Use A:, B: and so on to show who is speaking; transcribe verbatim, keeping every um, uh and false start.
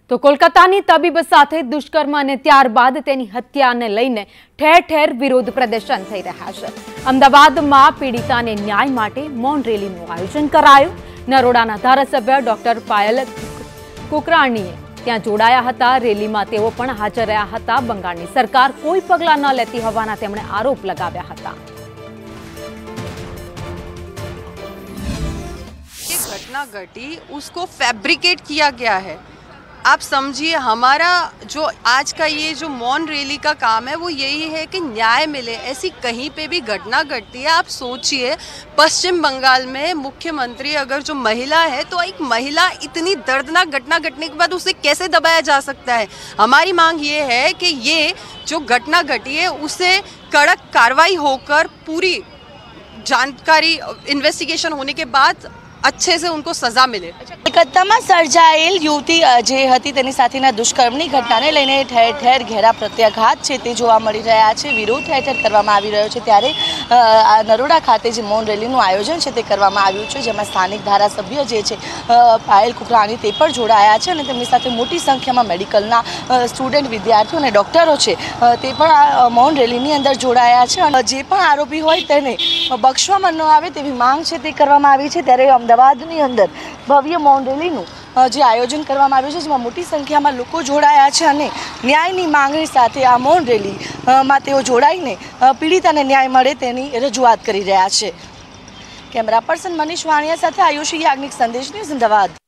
A: તો કોલકાતાની તબીબ સાથે દુષ્કર્મ અને ત્યારબાદ તેની હત્યાને લઈને ઠેર ઠેર વિરોધ પ્રદર્શન થઈ રહ્યા છે। અમદાવાદમાં પીડિતાને ન્યાય માટે મૌન રેલીનું આયોજન કરાયું। નરોડાના ધારાસભ્ય ડોક્ટર પાયલ કુકરાણીએ ત્યાં જોડાયા હતા। રેલીમાં તેઓ પણ હાજર રહ્યા હતા। બંગાળની સરકાર કોઈ પગલાં ન લેતી હોવાના તેમણે આરોપ લગાવ્યા હતા।
B: घटना घटी उसको फैब्रिकेट किया गया है। आप समझिए, हमारा जो आज का ये जो मौन रैली का काम है वो यही है कि न्याय मिले। ऐसी कहीं पे भी घटना घटती है, आप सोचिए पश्चिम बंगाल में मुख्यमंत्री अगर जो महिला है तो एक महिला इतनी दर्दनाक घटना घटने के बाद उसे कैसे दबाया जा सकता है। हमारी मांग ये है कि ये जो घटना घटी है उसे कड़क कार्रवाई होकर पूरी जानकारी इन्वेस्टिगेशन होने के बाद अच्छे से उनको सजा मिले।
C: कोलकाताમાં સર્જાયેલ યુવતી જે હતી તેની સાથેના દુષ્કર્મની ઘટનાને લઈને ઠેર ઠેર ઘેરા પ્રત્યાઘાત છે તે જોવા મળી રહ્યા છે। વિરોધ ઠેર ઠેર કરવામાં આવી રહ્યો છે। ત્યારે નરોડા ખાતે જે મૌન રેલીનું આયોજન છે તે કરવામાં આવ્યું છે, જેમાં સ્થાનિક ધારાસભ્ય જે છે પાયલ કુકરાણી તે પણ જોડાયા છે અને તેમની સાથે મોટી સંખ્યામાં મેડિકલના સ્ટુડન્ટ વિદ્યાર્થીઓ અને ડોક્ટરો છે તે પણ આ મૌન રેલીની અંદર જોડાયા છે। અને જે પણ આરોપી હોય તેને બક્ષવામાં ન આવે તેવી માંગ છે તે કરવામાં આવી છે। ત્યારે અમદાવાદની અંદર ભવ્ય મૌન રેલીનું જે આયોજન કરવામાં આવ્યું છે, જેમાં મોટી સંખ્યામાં લોકો જોડાયા છે અને ન્યાયની માંગણી સાથે આ મૌન રેલીમાં તેઓ જોડાઈને પીડિતાને ન્યાય મળે તેની રજૂઆત કરી રહ્યા છે। કેમેરા પર્સન મનીષ વાણિયા સાથે આયુષી યાજ્ઞિક, સંદેશ ન્યૂઝ, અમદાવાદ।